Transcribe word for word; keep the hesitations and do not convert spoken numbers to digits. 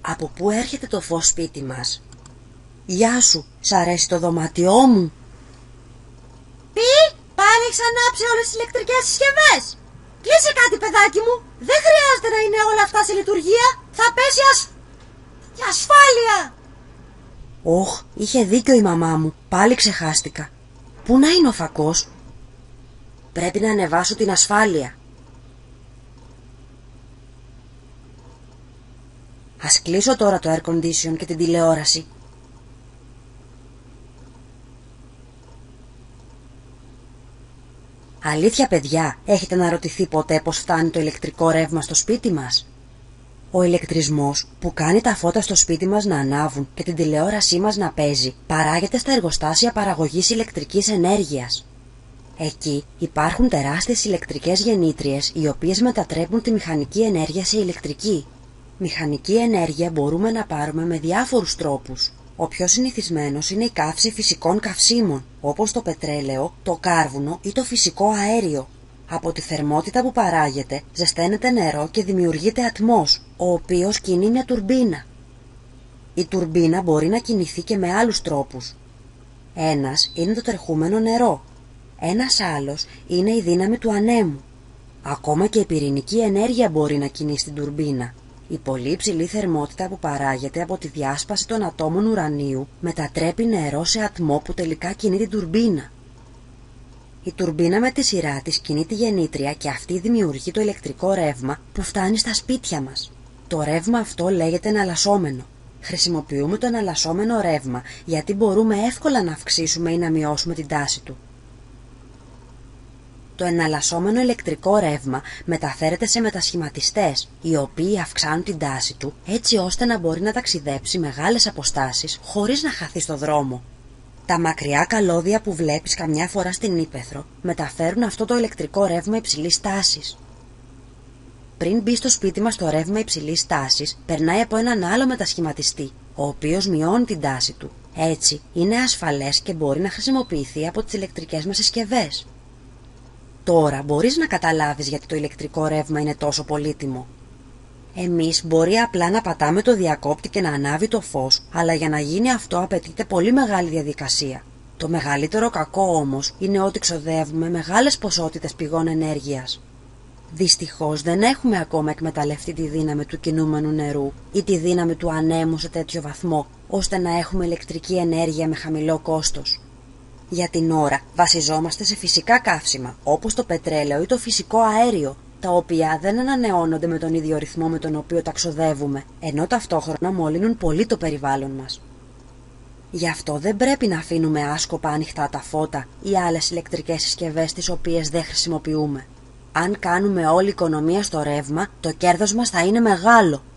Από πού έρχεται το φως σπίτι μας? Γεια σου, σ' αρέσει το δωμάτιό μου? Τι, πάλι έχεις ανάψει όλες τις ηλεκτρικές συσκευές? Κλείσε κάτι, παιδάκι μου, δεν χρειάζεται να είναι όλα αυτά σε λειτουργία. Θα πέσει ασ... η ασφάλεια. Όχ, είχε δίκιο η μαμά μου, πάλι ξεχάστηκα. Πού να είναι ο φακός? Πρέπει να ανεβάσω την ασφάλεια. Ας κλείσω τώρα το air condition και την τηλεόραση. Αλήθεια, παιδιά, έχετε αναρωτηθεί ποτέ πως φτάνει το ηλεκτρικό ρεύμα στο σπίτι μας? Ο ηλεκτρισμός που κάνει τα φώτα στο σπίτι μας να ανάβουν και την τηλεόρασή μας να παίζει παράγεται στα εργοστάσια παραγωγής ηλεκτρικής ενέργειας. Εκεί υπάρχουν τεράστιες ηλεκτρικές γεννήτριες οι οποίες μετατρέπουν τη μηχανική ενέργεια σε ηλεκτρική. Μηχανική ενέργεια μπορούμε να πάρουμε με διάφορους τρόπους. Ο πιο συνηθισμένος είναι η καύση φυσικών καυσίμων, όπως το πετρέλαιο, το κάρβουνο ή το φυσικό αέριο. Από τη θερμότητα που παράγεται, ζεσταίνεται νερό και δημιουργείται ατμός, ο οποίος κινεί μια τουρμπίνα. Η τουρμπίνα μπορεί να κινηθεί και με άλλους τρόπους. Ένας είναι το τρεχούμενο νερό. Ένας άλλος είναι η δύναμη του ανέμου. Ακόμα και η πυρηνική ενέργεια μπορεί να κινήσει την τουρμπίνα. Η πολύ υψηλή θερμότητα που παράγεται από τη διάσπαση των ατόμων ουρανίου μετατρέπει νερό σε ατμό που τελικά κινεί την τουρμπίνα. Η τουρμπίνα με τη σειρά της κινεί τη γεννήτρια και αυτή δημιουργεί το ηλεκτρικό ρεύμα που φτάνει στα σπίτια μας. Το ρεύμα αυτό λέγεται εναλλασσόμενο. Χρησιμοποιούμε το εναλλασσόμενο ρεύμα γιατί μπορούμε εύκολα να αυξήσουμε ή να μειώσουμε την τάση του. Το εναλλασσόμενο ηλεκτρικό ρεύμα μεταφέρεται σε μετασχηματιστές, οι οποίοι αυξάνουν την τάση του έτσι ώστε να μπορεί να ταξιδέψει μεγάλες αποστάσεις χωρίς να χαθεί στο δρόμο. Τα μακριά καλώδια που βλέπεις καμιά φορά στην ύπαιθρο μεταφέρουν αυτό το ηλεκτρικό ρεύμα υψηλής τάσης. Πριν μπει στο σπίτι μας το ρεύμα υψηλής τάσης, περνάει από έναν άλλο μετασχηματιστή, ο οποίος μειώνει την τάση του. Έτσι είναι ασφαλές και μπορεί να χρησιμοποιηθεί από τις ηλεκτρικές μας συσκευές. Τώρα μπορείς να καταλάβεις γιατί το ηλεκτρικό ρεύμα είναι τόσο πολύτιμο. Εμείς μπορεί απλά να πατάμε το διακόπτη και να ανάβει το φως, αλλά για να γίνει αυτό απαιτείται πολύ μεγάλη διαδικασία. Το μεγαλύτερο κακό όμως είναι ότι ξοδεύουμε μεγάλες ποσότητες πηγών ενέργειας. Δυστυχώς δεν έχουμε ακόμα εκμεταλλευτεί τη δύναμη του κινούμενου νερού ή τη δύναμη του ανέμου σε τέτοιο βαθμό, ώστε να έχουμε ηλεκτρική ενέργεια με χαμηλό κόστος. Για την ώρα βασιζόμαστε σε φυσικά καύσιμα, όπως το πετρέλαιο ή το φυσικό αέριο, τα οποία δεν ανανεώνονται με τον ίδιο ρυθμό με τον οποίο τα ξοδεύουμε, ενώ ταυτόχρονα μολύνουν πολύ το περιβάλλον μας. Γι' αυτό δεν πρέπει να αφήνουμε άσκοπα ανοιχτά τα φώτα ή άλλες ηλεκτρικές συσκευές τις οποίες δεν χρησιμοποιούμε. Αν κάνουμε όλη οικονομία στο ρεύμα, το κέρδος μας θα είναι μεγάλο.